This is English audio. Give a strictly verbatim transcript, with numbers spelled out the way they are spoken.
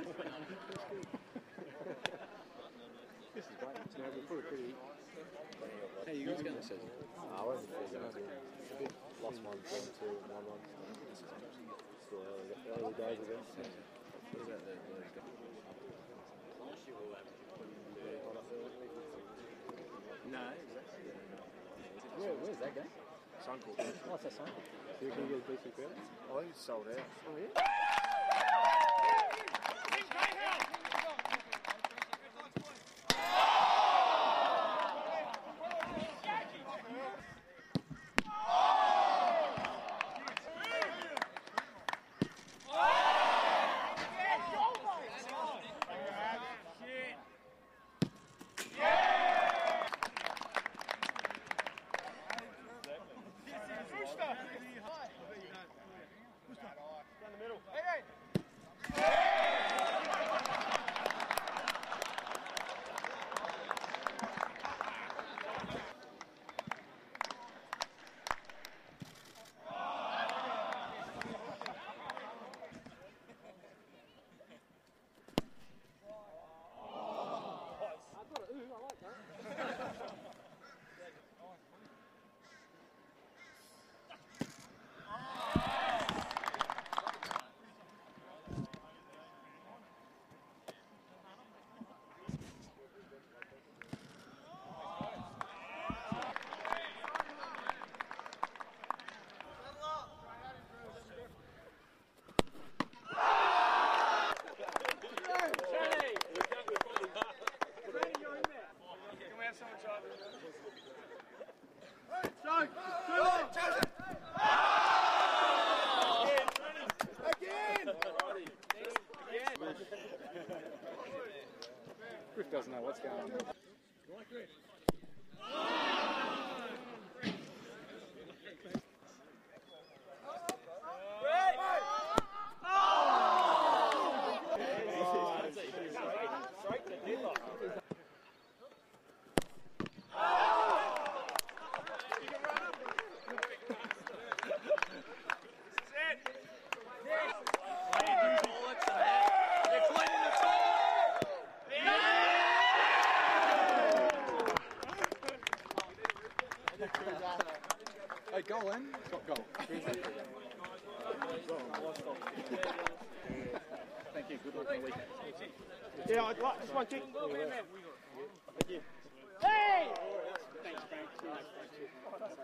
This is great. Yeah, we're pretty pretty. How you guys going this season? I wasn't feeling it. Lost one, one, two, one, one. Still early, early days, I guess. What about the league? No, exactly. Where, where's that game? Suncorp. Oh, it's that Suncorp. So you can get a decent crowd? I think it's sold out. Oh, yeah? Griff doesn't know what's going on. Hey, goal in. It's got goal. Thank you. Good luck on the weekend. Yeah, I'd like this one kick. Thank you. Hey! Thanks, Frank.